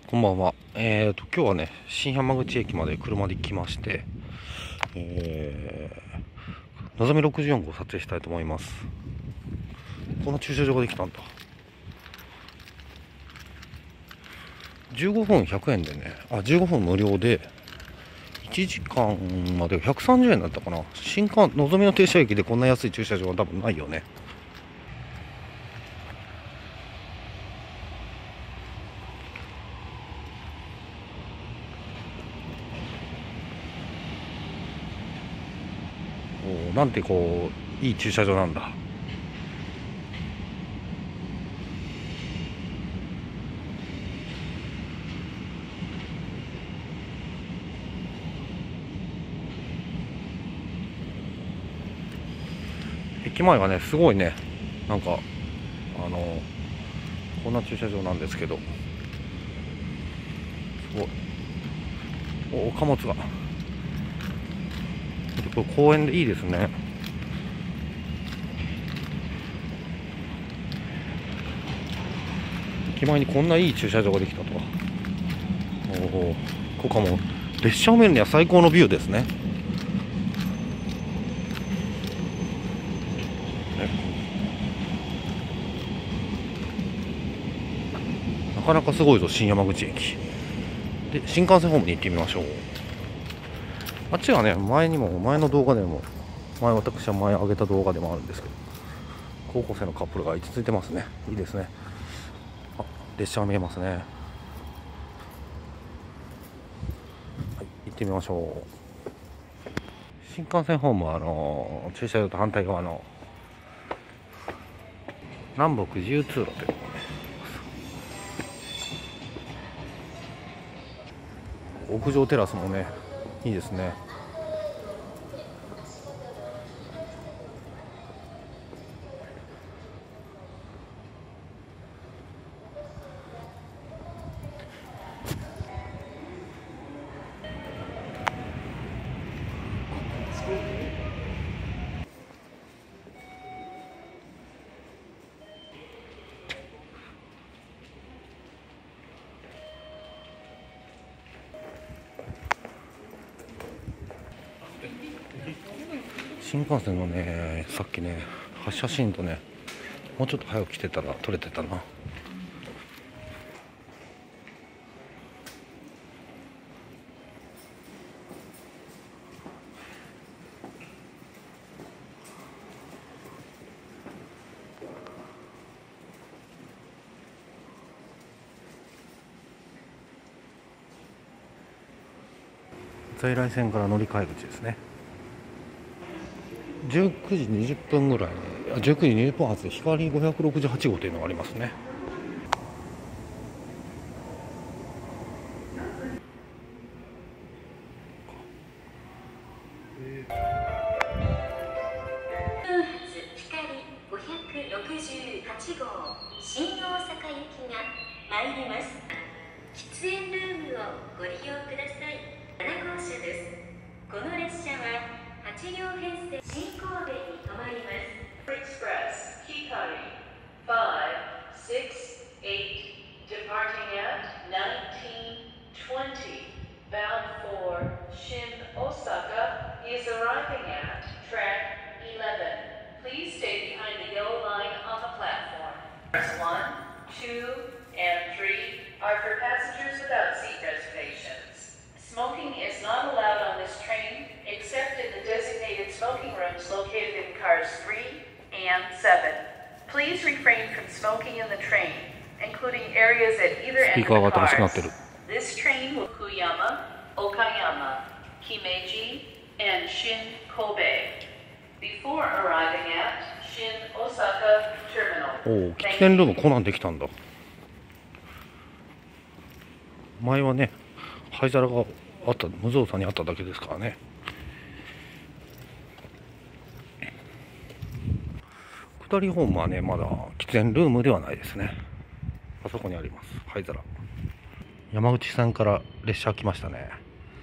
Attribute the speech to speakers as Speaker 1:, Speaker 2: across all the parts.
Speaker 1: こんばんは。今日はね、新山口駅まで車で来まして、のぞみ64号を撮影したいと思います。こんな駐車場ができたんだ。15分100円でね、15分無料で、1時間まで130円だったかな。のぞみの停車駅でこんな安い駐車場は多分ないよね。なんていい駐車場なんだ。駅前がね、すごいね、なんかこんな駐車場なんですけど、すごい。貨物が。これ公園でいいですね。駅前にこんないい駐車場ができたとは。ここかも列車を見るには最高のビューですね。なかなかすごいぞ、新山口駅で。新幹線ホームに行ってみましょう。あっちはね、前の動画でも、私は前上げた動画でもあるんですけど、高校生のカップルが位置ついてますね。いいですね。列車が見えますね。はい、行ってみましょう。新幹線ホームは駐車場と反対側の南北自由通路というところね。屋上テラスもね、いいですね。新幹線のね、さっきね、発車シーンとね、もうちょっと早く来てたら撮れてたな。在来線から乗り換え口ですね。19時20分ぐらいに、19時20分発で光568号というのがありますね。
Speaker 2: 568号新大阪行きが参ります。喫煙ルームをご利用ください。7号車です。この列車は8両編成新神戸に停まります。Express Hikari 568 departing at 1920 bound for Shin Osaka is arriving at track 11. Please stay behind the yellow line on the platform. Tracks 1, 2, and 3 are for passengers without seat reservations. Smoking is not allowed on this train except in the designated smoking rooms located in cars 3 and 7. Please refrain from smoking in the train, including areas at either end of the cars. This train will Fukuyama, Okayama, Kimeji, and Shin Kobe. Before arriving at Shin Osaka Terminal.
Speaker 1: 喫煙ルームこんなんできたんだ。前はね、灰皿があった、無造作にあっただけですからね。下りホームはね、まだ喫煙ルームではないですね。あそこにあります、灰皿。山口線から列車来ましたね。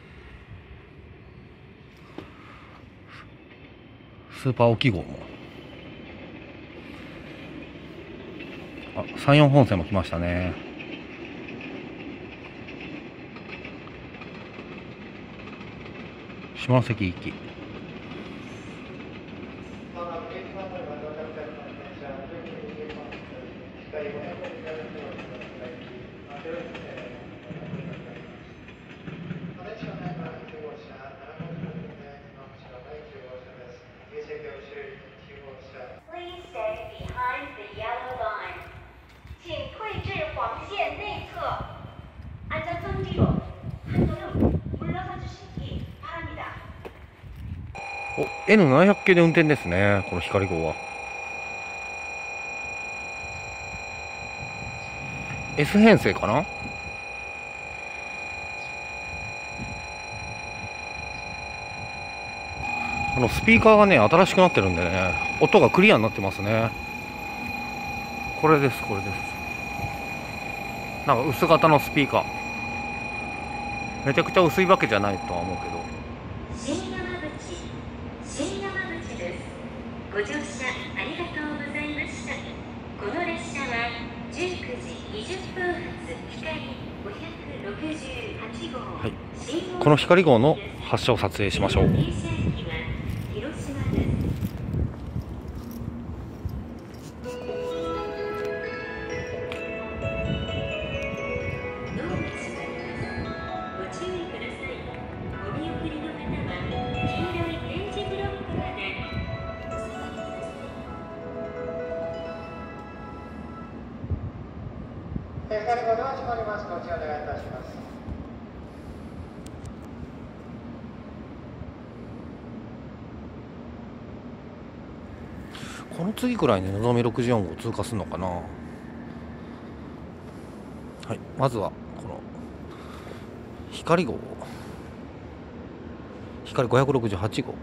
Speaker 1: スーパー沖号も、山陽本線も来ましたね。 下関行き。
Speaker 2: Please stay behind the yellow line. 请退至黄线内侧. 안전선 뒤로 한 걸음 물러서 주시기 바랍니다.
Speaker 1: N700 系で運転ですね、この光号は。S 編成かな。スピーカーがね新しくなってるんでね、音がクリアになってますね。これです、これです。なんか薄型のスピーカー、めちゃくちゃ薄いわけじゃないとは思うけど。
Speaker 2: 新山口です。ご乗車ありがとうございました。この列車は19時20分発光568号、
Speaker 1: はい、この光号の発車を撮影しましょう。
Speaker 3: 光号では閉まります。ご注意お願いいたします。
Speaker 1: この次くらいね、のぞみ64号通過するのかな。はい、まずはこの光号、光568号。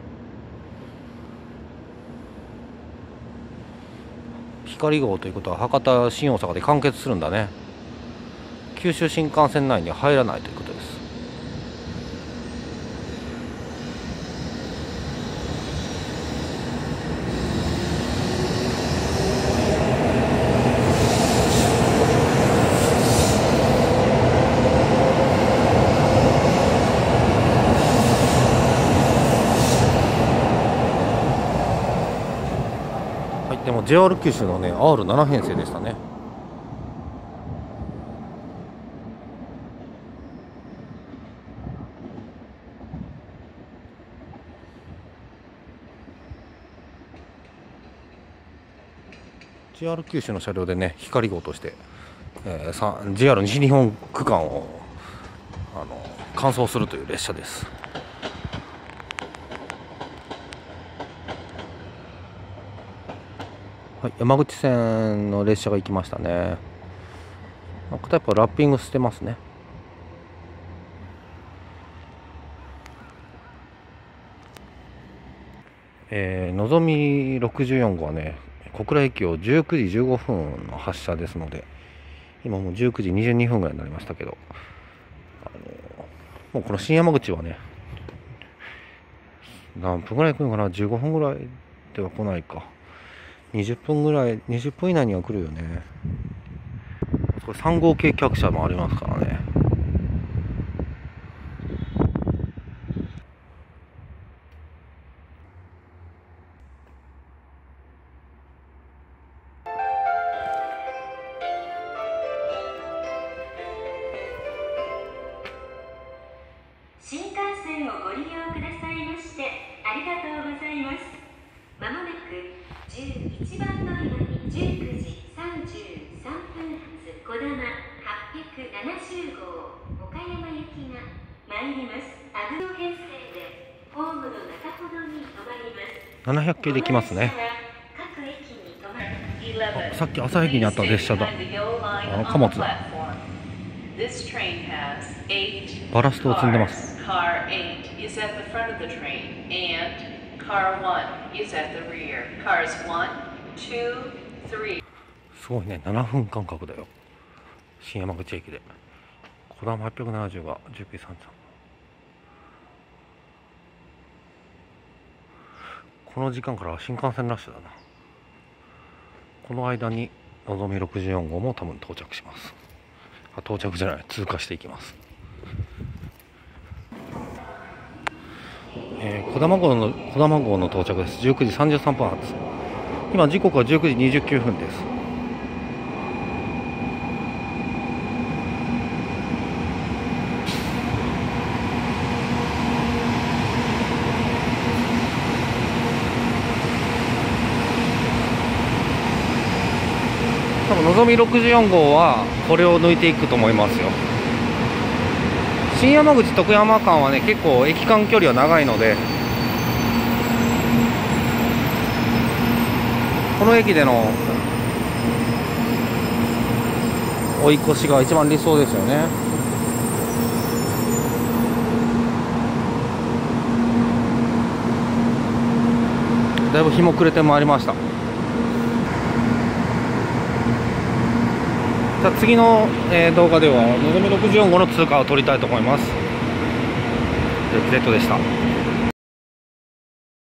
Speaker 1: 光号ということは博多新大阪で完結するんだね。九州新幹線内には入らないということです。でも JR 九州のね R7 編成でしたね。JR 九州の車両でね光号として、JR 西日本区間を完走するという列車です。はい、山口線の列車が行きましたね。片一方ラッピングしてますね。のぞみ64号はね小倉駅を19時15分の発車ですので、今もう19時22分ぐらいになりましたけど、もうこの新山口はね何分ぐらい来るのかな。15分ぐらいでは来ないか。20分ぐらい、20分以内には来るよね。これ3号系客車もありますからね。
Speaker 2: 新幹線をご利用くださいましてありがとうございます。まもなく11番乗り場に19時33分発こだま870号岡山行きが参ります。阿武野編成でホームの中ほどに停まります。
Speaker 1: 700系できますね。
Speaker 2: 各駅に停まる。
Speaker 1: さっき朝駅にあった列車だ。貨物だ。バラストを積んでます。
Speaker 2: Car 8 is at the front of the train and Car 1 is at the rear. Cars 1, 2, 3.
Speaker 1: すごいね、7分間隔だよ。新山口駅で。こだま870が19時33分。この時間から新幹線ラッシュだな。この間にのぞみ64号も多分到着します。到着じゃない、通過していきます。 小玉号の到着です。19時33分発。今時刻は19時29分です。多分のぞみ64号はこれを抜いていくと思いますよ。新山口徳山間はね、結構駅間距離は長いので、この駅での追い越しが一番理想ですよね。だいぶ日も暮れてまいりました。さあ次の、動画ではのぞみ64号の通過を撮りたいと思います。Z でした。